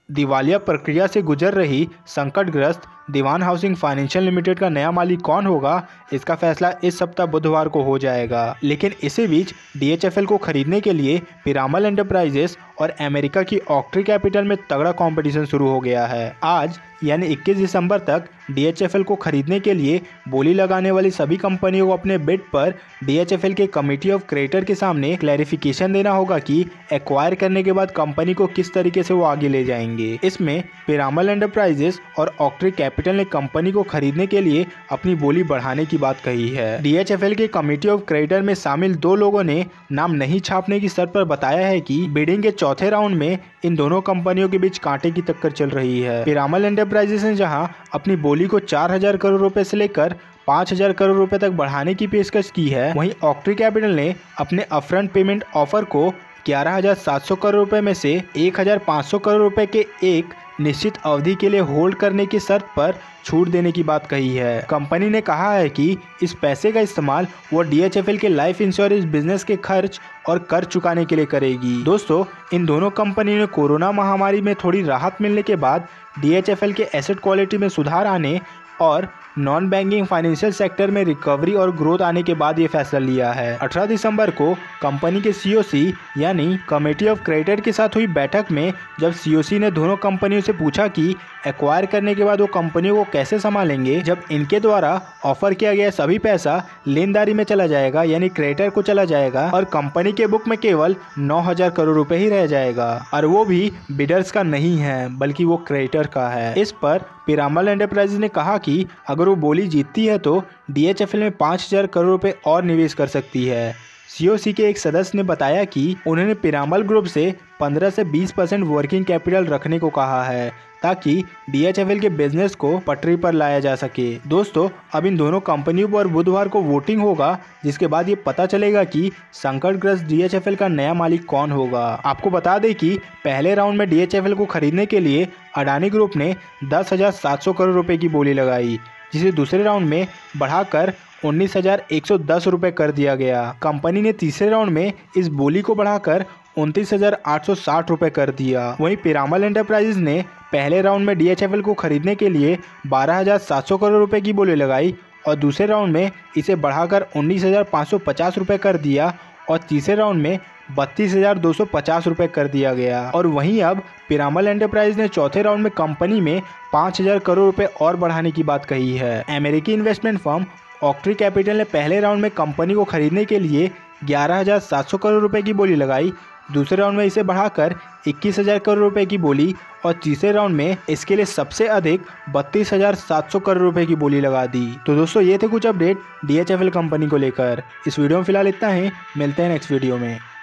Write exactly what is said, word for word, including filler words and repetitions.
दिवालिया प्रक्रिया से गुजर रही संकटग्रस्त दीवान हाउसिंग फाइनेंशियल लिमिटेड का नया मालिक कौन होगा, इसका फैसला इस सप्ताह बुधवार को हो जाएगा। लेकिन इसी बीच डी एच एफ एल को खरीदने के लिए पिरामल एंटरप्राइजेस और अमेरिका की ऑक्ट्री कैपिटल में तगड़ा कंपटीशन शुरू हो गया है। आज यानी इक्कीस दिसंबर तक डी एच एफ एल को खरीदने के लिए बोली लगाने वाली सभी कंपनियों को अपने बिड पर डी एच एफ एल के कमिटी ऑफ क्रेडिटर के सामने क्लैरिफिकेशन देना होगा कि एक्वायर करने के बाद कंपनी को किस तरीके से वो आगे ले जाएंगे। इसमें पिरामल एंटरप्राइजेस और ऑक्ट्री कैपिटल ने कंपनी को खरीदने के लिए अपनी बोली बढ़ाने की बात कही है। डी एच एफ एल के कमिटी ऑफ क्रेडिटर में शामिल दो लोगों ने नाम नहीं छापने की शर्त पर बताया है कि बिडिंग के चौथे राउंड में इन दोनों कंपनियों के बीच कांटे की टक्कर चल रही है। पिरामल एंटरप्राइजेस ने जहां अपनी बोली को चार हजार करोड़ रुपए से लेकर पाँच हजार करोड़ रुपए तक बढ़ाने की पेशकश की है, वहीं ऑक्ट्री कैपिटल ने अपने अपफ्रंट पेमेंट ऑफर को ग्यारह हजार सात सौ करोड़ रुपए में से एक हजार पाँच सौ करोड़ रुपए के एक निश्चित अवधि के लिए होल्ड करने की शर्त पर छूट देने की बात कही है। कंपनी ने कहा है कि इस पैसे का इस्तेमाल वो डी एच एफ एल के लाइफ इंश्योरेंस बिजनेस के खर्च और कर चुकाने के लिए करेगी। दोस्तों, इन दोनों कंपनी ने कोरोना महामारी में थोड़ी राहत मिलने के बाद डी एच एफ एल के एसेट क्वालिटी में सुधार आने और नॉन बैंकिंग फाइनेंशियल सेक्टर में रिकवरी और ग्रोथ आने के बाद ये फैसला लिया है। अठारह दिसंबर को कंपनी के सी ओ सी यानी कमेटी ऑफ क्रेडिटर के साथ हुई बैठक में जब सी ओ सी ने दोनों कंपनियों से पूछा कि एक्वायर करने के बाद वो कंपनियों को कैसे संभालेंगे, जब इनके द्वारा ऑफर किया गया सभी पैसा लेनदारी में चला जाएगा यानी क्रेडिटर को चला जाएगा और कंपनी के बुक में केवल नौ हजार करोड़ रुपए ही रह जाएगा और वो भी बिडर्स का नहीं है बल्कि वो क्रेडिटर का है। इस पर पिरामल एंटरप्राइजेस ने कहा कि अगर वो बोली जीतती है तो डी एच एफ एल में पाँच हजार करोड़ रुपए और निवेश कर सकती है। सी ओ सी के एक सदस्य ने बताया कि उन्होंने पिरामल ग्रुप से पंद्रह से बीस परसेंट वर्किंग कैपिटल रखने को कहा है ताकि डी एच एफ एल के बिजनेस को पटरी पर लाया जा सके। दोस्तों, अब इन दोनों कंपनियों पर बुधवार को वोटिंग होगा, जिसके बाद ये पता चलेगा कि संकटग्रस्त डी एच एफ एल का नया मालिक कौन होगा। आपको बता दें कि पहले राउंड में डी एच एफ एल को खरीदने के लिए अडानी ग्रुप ने दस हजार सात सौ करोड़ रुपए की बोली लगाई, जिसे दूसरे राउंड में बढ़ाकर उन्नीस हजार एक सौ दस रुपए कर दिया गया। कंपनी ने तीसरे राउंड में इस बोली को बढ़ाकर उनतीस हजार आठ सौ साठ रुपए कर दिया। वहीं पिरामल एंटरप्राइजेस ने पहले राउंड में डी एच एफ एल को खरीदने के लिए बारह हजार सात सौ करोड़ रुपए की बोली लगाई और दूसरे राउंड में इसे बढ़ाकर उन्नीस हजार पाँच सौ पचास रुपए कर दिया और तीसरे राउंड में बत्तीस हजार दो सौ पचास रुपए कर दिया गया। और वहीं अब पिरामल एंटरप्राइज ने चौथे राउंड में कंपनी में पाँच हजार करोड़ रुपए और बढ़ाने की बात कही है। अमेरिकी इन्वेस्टमेंट फर्म ऑक्ट्री कैपिटल ने पहले राउंड में कंपनी को खरीदने के लिए ग्यारह हजार सात सौ करोड़ रुपए की बोली लगाई, दूसरे राउंड में इसे बढ़ाकर इक्कीस हजार करोड़ रुपए की बोली और तीसरे राउंड में इसके लिए सबसे अधिक बत्तीस हजार सात सौ करोड़ रुपए की बोली लगा दी। तो दोस्तों, ये थे कुछ update D H F L company को लेकर। इस वीडियो में फिलहाल इतना ही, मिलते हैं नेक्स्ट वीडियो में।